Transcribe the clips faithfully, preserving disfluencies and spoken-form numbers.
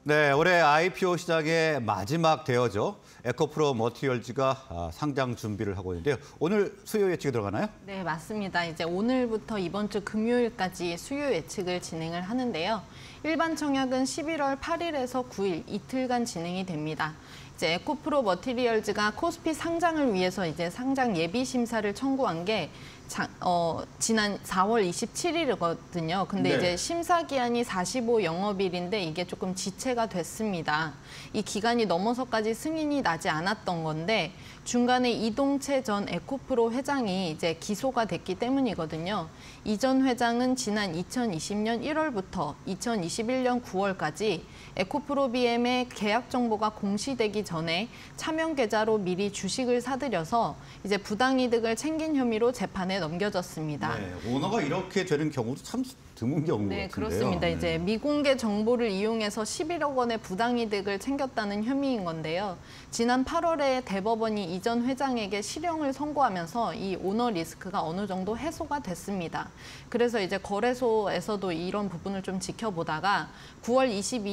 네, 올해 아이피오 시장의 마지막 대여죠. 에코프로 머티리얼즈가 상장 준비를 하고 있는데요. 오늘 수요 예측이 들어가나요? 네, 맞습니다. 이제 오늘부터 이번 주 금요일까지 수요 예측을 진행을 하는데요. 일반 청약은 십일월 팔일에서 구일 이틀간 진행이 됩니다. 이제 에코프로 머티리얼즈가 코스피 상장을 위해서 이제 상장 예비 심사를 청구한 게 자, 어, 지난 사월 이십칠일이거든요. 근데 네. 이제 심사 기한이 사십오 영업일인데 이게 조금 지체가 됐습니다. 이 기간이 넘어서까지 승인이 나지 않았던 건데 중간에 이동채 전 에코프로 회장이 이제 기소가 됐기 때문이거든요. 이 전 회장은 지난 이천이십년 일월부터 이천이십일년 구월까지 에코프로 비엠의 계약 정보가 공시되기 전에 차명 계좌로 미리 주식을 사들여서 이제 부당이득을 챙긴 혐의로 재판에 넘겨졌습니다. 네, 오너가 이렇게 되는 경우도 참 드문 경우 네, 같은데요. 그렇습니다. 네. 이제 미공개 정보를 이용해서 십일억 원의 부당이득을 챙겼다는 혐의인 건데요. 지난 팔월에 대법원이 이 전 회장에게 실형을 선고하면서 이 오너 리스크가 어느 정도 해소가 됐습니다. 그래서 이제 거래소에서도 이런 부분을 좀 지켜보다가 구월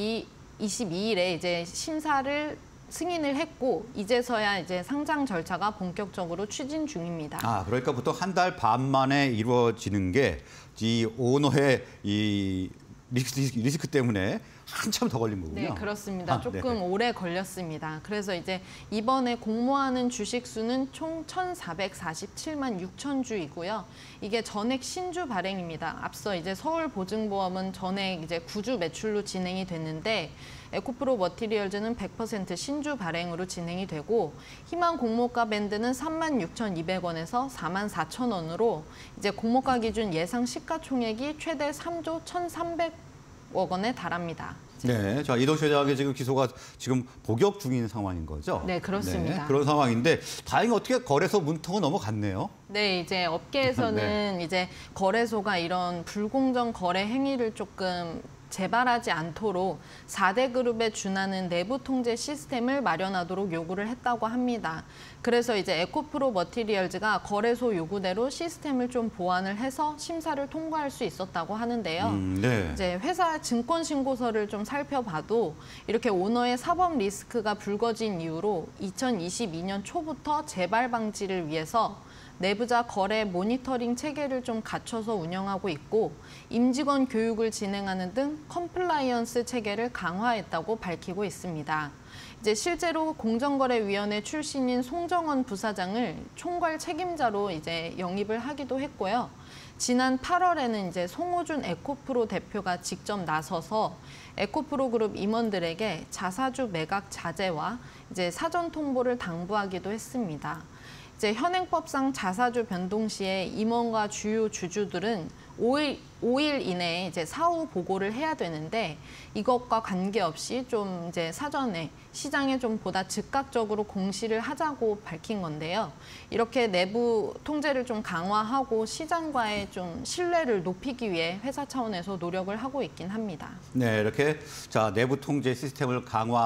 이십이일에 이제 심사를 승인을 했고 이제서야 이제 상장 절차가 본격적으로 추진 중입니다. 아, 그러니까 보통 한 달 반 만에 이루어지는 게 이 오너의 이 리스크, 리스크 때문에 한참 더 걸린 거군요. 네, 그렇습니다. 아, 조금 네. 오래 걸렸습니다. 그래서 이제 이번에 공모하는 주식 수는 총 천사백사십칠만 육천 주이고요. 이게 전액 신주 발행입니다. 앞서 이제 서울보증보험은 전액 이제 구주 매출로 진행이 됐는데 에코프로 머티리얼즈는 백 퍼센트 신주 발행으로 진행이 되고 희망 공모가 밴드는 삼만 육천이백 원에서 사만 사천 원으로 이제 공모가 기준 예상 시가총액이 최대 삼조 천삼백억 원에 달합니다. 네, 자 이동채 회장의 지금 기소가 지금 복역 중인 상황인 거죠? 네, 그렇습니다. 네, 그런 상황인데 다행히 어떻게 거래소 문턱은 넘어갔네요. 네, 이제 업계에서는 네. 이제 거래소가 이런 불공정 거래 행위를 조금 재발하지 않도록 사 대 그룹에 준하는 내부 통제 시스템을 마련하도록 요구를 했다고 합니다. 그래서 이제 에코프로 머티리얼즈가 거래소 요구대로 시스템을 좀 보완을 해서 심사를 통과할 수 있었다고 하는데요. 음, 네. 이제 회사 증권 신고서를 좀 살펴봐도 이렇게 오너의 사법 리스크가 불거진 이후로 이천이십이년 초부터 재발 방지를 위해서 내부자 거래 모니터링 체계를 좀 갖춰서 운영하고 있고 임직원 교육을 진행하는 등 컴플라이언스 체계를 강화했다고 밝히고 있습니다. 이제 실제로 공정거래위원회 출신인 송정원 부사장을 총괄 책임자로 이제 영입을 하기도 했고요. 지난 팔월에는 이제 송호준 에코프로 대표가 직접 나서서 에코프로 그룹 임원들에게 자사주 매각 자제와 이제 사전 통보를 당부하기도 했습니다. 이제 현행법상 자사주 변동 시에 임원과 주요 주주들은 오일, 오일 이내에 이제 사후 보고를 해야 되는데 이것과 관계없이 좀 이제 사전에 시장에 좀 보다 즉각적으로 공시를 하자고 밝힌 건데요. 이렇게 내부 통제를 좀 강화하고 시장과의 좀 신뢰를 높이기 위해 회사 차원에서 노력을 하고 있긴 합니다. 네, 이렇게 자 내부 통제 시스템을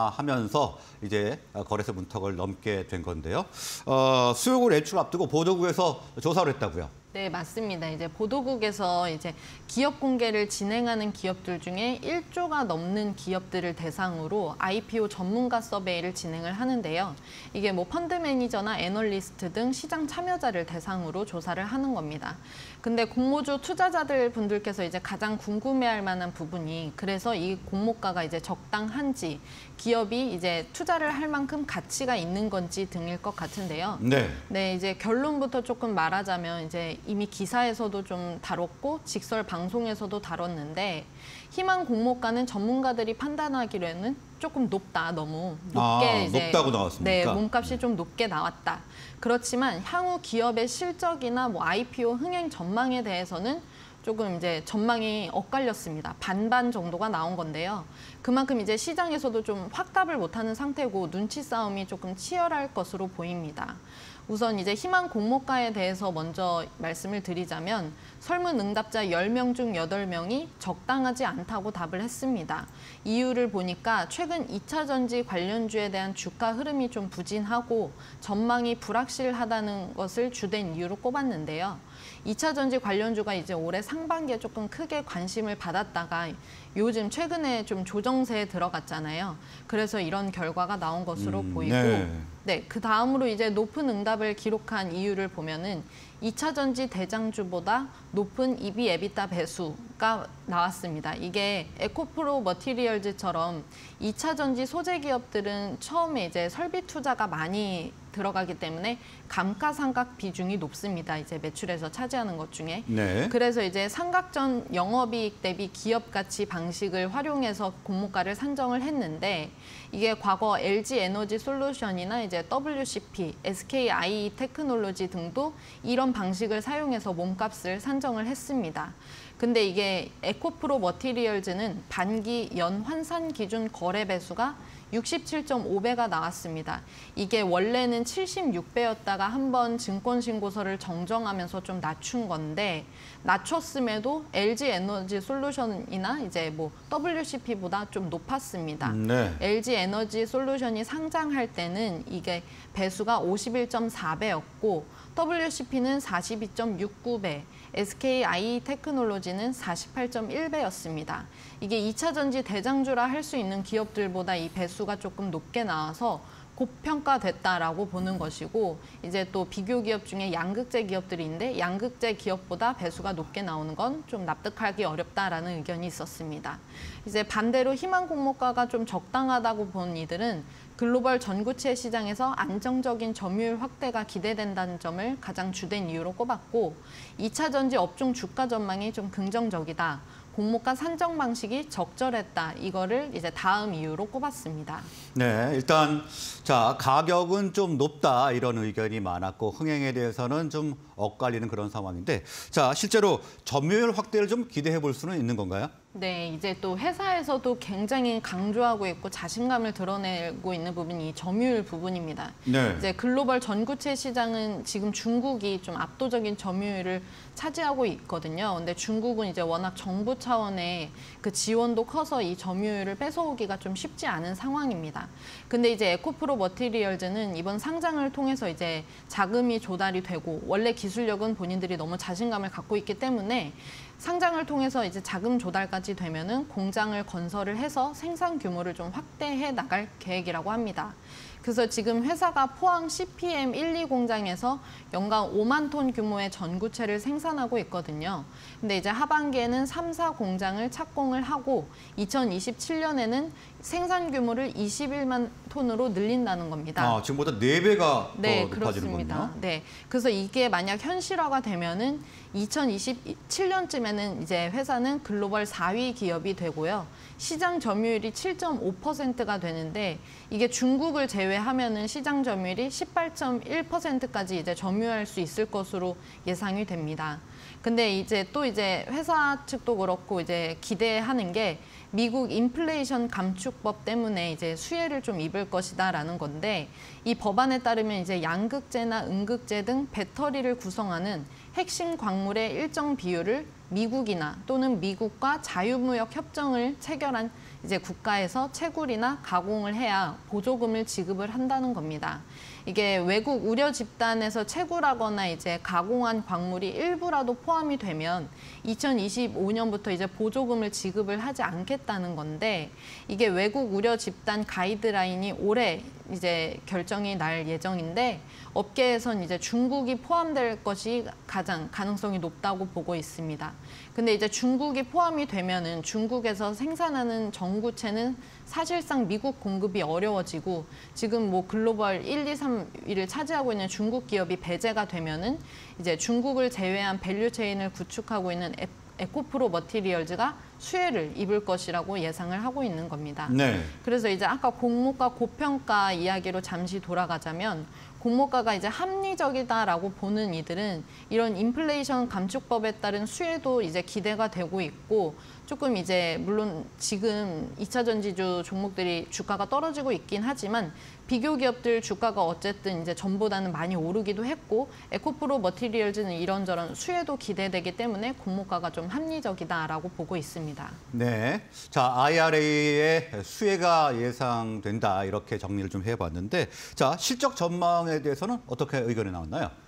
강화하면서 이제 거래소 문턱을 넘게 된 건데요. 어, 수요일 매출 앞두고 보도국에서 조사를 했다고요. 네, 맞습니다. 이제 보도국에서 이제 기업 공개를 진행하는 기업들 중에 일조가 넘는 기업들을 대상으로 아이피오 전문가 서베이를 진행을 하는데요. 이게 뭐 펀드 매니저나 애널리스트 등 시장 참여자를 대상으로 조사를 하는 겁니다. 근데 공모주 투자자들 분들께서 이제 가장 궁금해할 만한 부분이 그래서 이 공모가가 이제 적당한지 기업이 이제 투자를 할 만큼 가치가 있는 건지 등일 것 같은데요. 네. 네, 이제 결론부터 조금 말하자면 이제 이미 기사에서도 좀 다뤘고 직설 방송에서도 다뤘는데 희망 공모가는 전문가들이 판단하기로는 조금 높다, 너무 높게 아, 이제 높다고 나왔습니까? 네, 몸값이 좀 높게 나왔다. 그렇지만 향후 기업의 실적이나 뭐 아이피오 흥행 전망에 대해서는 조금 이제 전망이 엇갈렸습니다. 반반 정도가 나온 건데요. 그만큼 이제 시장에서도 좀 확답을 못하는 상태고 눈치 싸움이 조금 치열할 것으로 보입니다. 우선 이제 희망 공모가에 대해서 먼저 말씀을 드리자면 설문 응답자 열 명 중 여덟 명이 적당하지 않다고 답을 했습니다. 이유를 보니까 최근 이 차 전지 관련주에 대한 주가 흐름이 좀 부진하고 전망이 불확실하다는 것을 주된 이유로 꼽았는데요. 이 차 전지 관련주가 이제 올해 상반기에 조금 크게 관심을 받았다가 요즘 최근에 좀 조정세에 들어갔잖아요. 그래서 이런 결과가 나온 것으로 음, 보이고 네. 네, 그 다음으로 이제 높은 응답을 기록한 이유를 보면은 이 차 전지 대장주보다 높은 이비 에비타 배수가 나왔습니다. 이게 에코프로 머티리얼즈처럼 이 차 전지 소재 기업들은 처음에 이제 설비 투자가 많이 들어가기 때문에 감가상각 비중이 높습니다. 이제 매출에서 차지하는 것 중에. 네. 그래서 이제 상각전 영업이익 대비 기업 가치 방식을 활용해서 공모가를 산정을 했는데 이게 과거 엘지 에너지 솔루션이나 이제 더블유씨피, 에스케이아이이 테크놀로지 등도 이런 방식을 사용해서 몸값을 산정을 했습니다. 근데 이게 에코프로 머티리얼즈는 반기 연 환산 기준 거래 배수가 육십칠 점 오 배가 나왔습니다. 이게 원래는 칠십육 배였다가 한번 증권신고서를 정정하면서 좀 낮춘 건데 낮췄음에도 엘지 에너지 솔루션이나 이제 뭐 더블유씨피보다 좀 높았습니다. 네. 엘지 에너지 솔루션이 상장할 때는 이게 배수가 오십일 점 사 배였고 더블유씨피는 사십이 점 육구 배, 에스케이아이이 테크놀로지는 사십팔 점 일 배였습니다. 이게 이 차 전지 대장주라 할 수 있는 기업들보다 이 배수가 조금 높게 나와서 고평가됐다라고 보는 것이고 이제 또 비교 기업 중에 양극재 기업들인데 양극재 기업보다 배수가 높게 나오는 건 좀 납득하기 어렵다라는 의견이 있었습니다. 이제 반대로 희망 공모가가 좀 적당하다고 본 이들은 글로벌 전구체 시장에서 안정적인 점유율 확대가 기대된다는 점을 가장 주된 이유로 꼽았고 이 차 전지 업종 주가 전망이 좀 긍정적이다. 공모가 산정 방식이 적절했다. 이거를 이제 다음 이유로 꼽았습니다. 네, 일단 자 가격은 좀 높다 이런 의견이 많았고 흥행에 대해서는 좀 엇갈리는 그런 상황인데 자 실제로 점유율 확대를 좀 기대해 볼 수는 있는 건가요? 네, 이제 또 회사에서도 굉장히 강조하고 있고 자신감을 드러내고 있는 부분이 이 점유율 부분입니다. 네. 이제 글로벌 전구체 시장은 지금 중국이 좀 압도적인 점유율을 차지하고 있거든요. 근데 중국은 이제 워낙 정부 차원의 그 지원도 커서 이 점유율을 뺏어오기가 좀 쉽지 않은 상황입니다. 근데 이제 에코프로 머티리얼즈는 이번 상장을 통해서 이제 자금이 조달이 되고 원래 기술력은 본인들이 너무 자신감을 갖고 있기 때문에 상장을 통해서 이제 자금 조달까지 되면은 공장을 건설을 해서 생산 규모를 좀 확대해 나갈 계획이라고 합니다. 그래서 지금 회사가 포항 씨피엠 일, 이 공장에서 연간 오만 톤 규모의 전구체를 생산하고 있거든요. 근데 이제 하반기에는 삼, 사 공장을 착공을 하고 이천이십칠 년에는 생산 규모를 이십일만 톤으로 늘린다는 겁니다. 아, 지금보다 네 배가 네, 더 높아지는군요. 그렇습니다. 네, 그래서 이게 만약 현실화가 되면은 이천이십칠 년쯤에는 이제 회사는 글로벌 사 위 기업이 되고요. 시장 점유율이 칠 점 오 퍼센트가 되는데 이게 중국을 제외하면은 시장 점유율이 십팔 점 일 퍼센트까지 이제 점유할 수 있을 것으로 예상이 됩니다. 근데 이제 또 이제 회사 측도 그렇고 이제 기대하는 게 미국 인플레이션 감축법 때문에 이제 수혜를 좀 입을 것이다라는 건데 이 법안에 따르면 이제 양극재나 음극재 등 배터리를 구성하는 핵심 광물의 일정 비율을 미국이나 또는 미국과 자유무역 협정을 체결한 이제 국가에서 채굴이나 가공을 해야 보조금을 지급을 한다는 겁니다. 이게 외국 우려 집단에서 채굴하거나 이제 가공한 광물이 일부라도 포함이 되면 이천이십오 년부터 이제 보조금을 지급을 하지 않겠다는 건데 이게 외국 우려 집단 가이드라인이 올해 이제 결정이 날 예정인데 업계에선 이제 중국이 포함될 것이 가장 가능성이 높다고 보고 있습니다. 근데 이제 중국이 포함이 되면은 중국에서 생산하는 전구체는 사실상 미국 공급이 어려워지고 지금 뭐 글로벌 일, 이, 삼 위를 차지하고 있는 중국 기업이 배제가 되면은 이제 중국을 제외한 밸류 체인을 구축하고 있는 에코프로 머티리얼즈가 수혜를 입을 것이라고 예상을 하고 있는 겁니다. 네. 그래서 이제 아까 공모가 고평가 이야기로 잠시 돌아가자면 공모가가 이제 합리적이다라고 보는 이들은 이런 인플레이션 감축법에 따른 수혜도 이제 기대가 되고 있고 조금 이제 물론 지금 이 차 전지주 종목들이 주가가 떨어지고 있긴 하지만 비교 기업들 주가가 어쨌든 이제 전보다는 많이 오르기도 했고 에코프로 머티리얼즈는 이런저런 수혜도 기대되기 때문에 공모가가 좀 합리적이다라고 보고 있습니다. 네. 자, 아이알에이의 수혜가 예상된다. 이렇게 정리를 좀 해봤는데 자, 실적 전망에 대해서는 어떻게 의견이 나왔나요?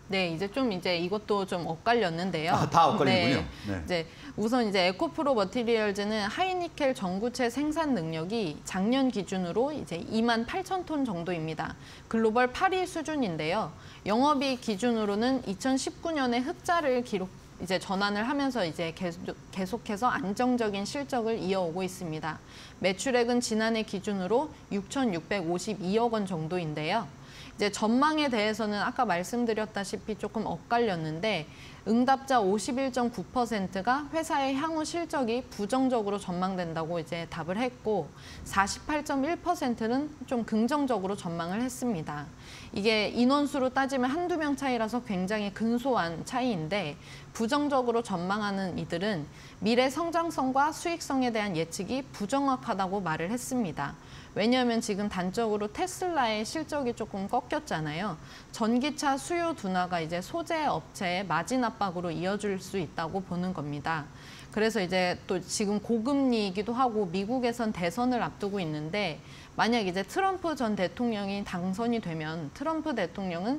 네, 이제 좀 이제 이것도 좀 엇갈렸는데요. 아, 다 엇갈리는군요. 네. 네. 이제 우선 이제 에코프로 머티리얼즈는 하이니켈 전구체 생산 능력이 작년 기준으로 이제 이만 팔천 톤 정도입니다. 글로벌 팔 위 수준인데요. 영업이익 기준으로는 이천십구 년에 흑자를 기록 이제 전환을 하면서 이제 계속, 계속해서 안정적인 실적을 이어오고 있습니다. 매출액은 지난해 기준으로 육천육백오십이억 원 정도인데요. 이제 전망에 대해서는 아까 말씀드렸다시피 조금 엇갈렸는데 응답자 오십일 점 구 퍼센트가 회사의 향후 실적이 부정적으로 전망된다고 이제 답을 했고 사십팔 점 일 퍼센트는 좀 긍정적으로 전망을 했습니다. 이게 인원수로 따지면 한두 명 차이라서 굉장히 근소한 차이인데 부정적으로 전망하는 이들은 미래 성장성과 수익성에 대한 예측이 부정확하다고 말을 했습니다. 왜냐하면 지금 단적으로 테슬라의 실적이 조금 꺾였잖아요. 전기차 수요 둔화가 이제 소재 업체의 마진 압박으로 이어질 수 있다고 보는 겁니다. 그래서 이제 또 지금 고금리이기도 하고 미국에선 대선을 앞두고 있는데 만약 이제 트럼프 전 대통령이 당선이 되면 트럼프 대통령은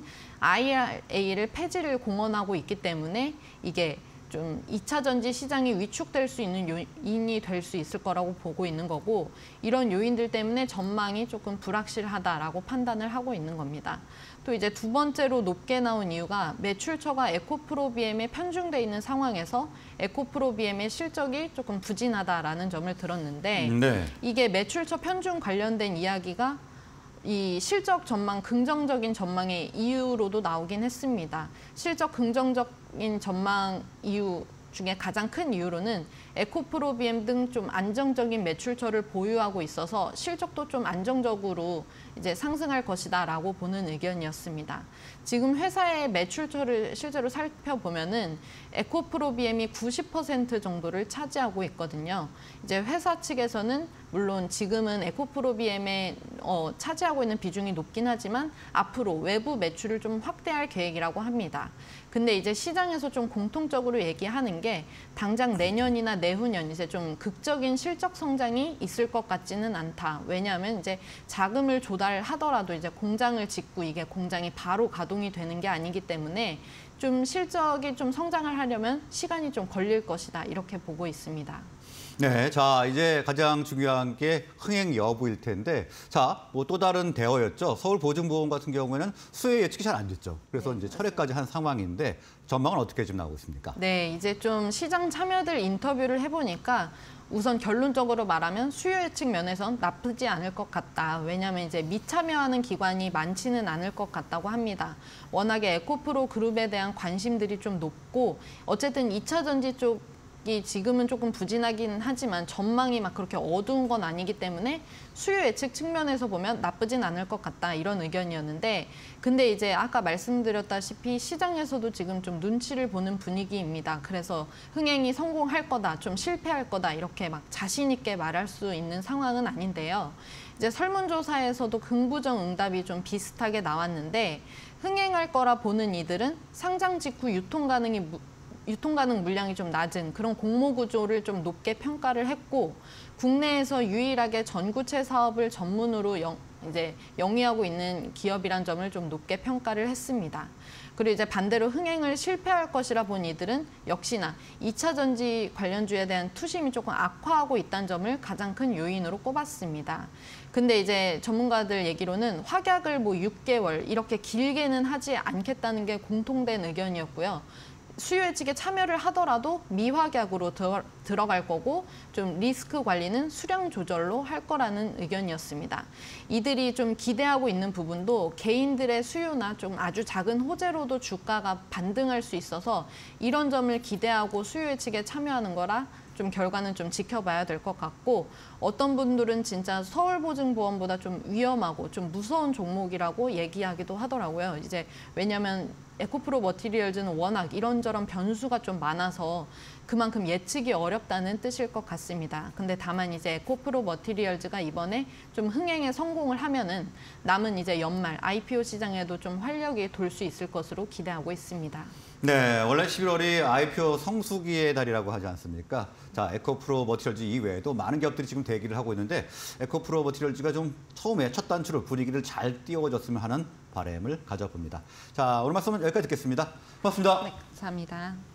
아이알에이를 폐지를 공언하고 있기 때문에 이게 좀 이 차 전지 시장이 위축될 수 있는 요인이 될 수 있을 거라고 보고 있는 거고 이런 요인들 때문에 전망이 조금 불확실하다라고 판단을 하고 있는 겁니다. 또 이제 두 번째로 높게 나온 이유가 매출처가 에코프로비엠에 편중돼 있는 상황에서 에코프로비엠의 실적이 조금 부진하다라는 점을 들었는데 네. 이게 매출처 편중 관련된 이야기가 이 실적 전망, 긍정적인 전망의 이유로도 나오긴 했습니다. 실적 긍정적인 전망 이유 중에 가장 큰 이유로는 에코프로비엠 등 좀 안정적인 매출처를 보유하고 있어서 실적도 좀 안정적으로 이제 상승할 것이다라고 보는 의견이었습니다. 지금 회사의 매출처를 실제로 살펴보면은 에코프로비엠이 구십 퍼센트 정도를 차지하고 있거든요. 이제 회사 측에서는 물론 지금은 에코프로비엠에 어, 차지하고 있는 비중이 높긴 하지만 앞으로 외부 매출을 좀 확대할 계획이라고 합니다. 근데 이제 시장에서 좀 공통적으로 얘기하는 게 당장 내년이나 내후년 이제 좀 극적인 실적 성장이 있을 것 같지는 않다. 왜냐하면 이제 자금을 조달하더라도 이제 공장을 짓고 이게 공장이 바로 가동이 되는 게 아니기 때문에 좀 실적이 좀 성장을 하려면 시간이 좀 걸릴 것이다. 이렇게 보고 있습니다. 네, 자 이제 가장 중요한 게 흥행 여부일 텐데, 자 뭐 또 다른 대어였죠. 서울보증보험 같은 경우에는 수혜 예측이 잘 안 됐죠. 그래서 네. 이제 철회까지 한 상황인데 전망은 어떻게 지금 나오고 있습니까? 네, 이제 좀 시장 참여들 인터뷰를 해보니까 우선 결론적으로 말하면 수요 예측 면에선 나쁘지 않을 것 같다. 왜냐하면 이제 미참여하는 기관이 많지는 않을 것 같다고 합니다. 워낙에 에코프로 그룹에 대한 관심들이 좀 높고 어쨌든 이 차 전지 쪽 이 지금은 조금 부진하긴 하지만 전망이 막 그렇게 어두운 건 아니기 때문에 수요 예측 측면에서 보면 나쁘진 않을 것 같다 이런 의견이었는데 근데 이제 아까 말씀드렸다시피 시장에서도 지금 좀 눈치를 보는 분위기입니다. 그래서 흥행이 성공할 거다, 좀 실패할 거다 이렇게 막 자신 있게 말할 수 있는 상황은 아닌데요. 이제 설문조사에서도 긍부정 응답이 좀 비슷하게 나왔는데 흥행할 거라 보는 이들은 상장 직후 유통 가능이 무, 유통 가능 물량이 좀 낮은 그런 공모 구조를 좀 높게 평가를 했고 국내에서 유일하게 전구체 사업을 전문으로 영, 이제 영위하고 있는 기업이란 점을 좀 높게 평가를 했습니다. 그리고 이제 반대로 흥행을 실패할 것이라 본 이들은 역시나 이 차 전지 관련주에 대한 투심이 조금 악화하고 있다는 점을 가장 큰 요인으로 꼽았습니다. 근데 이제 전문가들 얘기로는 확약을 뭐 육 개월 이렇게 길게는 하지 않겠다는 게 공통된 의견이었고요. 수요 예측에 참여를 하더라도 미확약으로 들, 들어갈 거고 좀 리스크 관리는 수량 조절로 할 거라는 의견이었습니다. 이들이 좀 기대하고 있는 부분도 개인들의 수요나 좀 아주 작은 호재로도 주가가 반등할 수 있어서 이런 점을 기대하고 수요 예측에 참여하는 거라 좀 결과는 좀 지켜봐야 될 것 같고 어떤 분들은 진짜 서울보증보험보다 좀 위험하고 좀 무서운 종목이라고 얘기하기도 하더라고요. 이제 왜냐하면 에코프로 머티리얼즈는 워낙 이런저런 변수가 좀 많아서 그만큼 예측이 어렵다는 뜻일 것 같습니다. 근데 다만 이제 에코프로 머티리얼즈가 이번에 좀 흥행에 성공을 하면은 남은 이제 연말 아이피오 시장에도 좀 활력이 돌 수 있을 것으로 기대하고 있습니다. 네, 원래 십일월이 아이피오 성수기의 달이라고 하지 않습니까? 자, 에코프로 머티리얼즈 이외에도 많은 기업들이 지금 대기를 하고 있는데 에코프로 머티리얼즈가 좀 처음에 첫 단추로 분위기를 잘 띄워줬으면 하는 바람을 가져봅니다. 자, 오늘 말씀은 여기까지 듣겠습니다. 고맙습니다. 네, 감사합니다.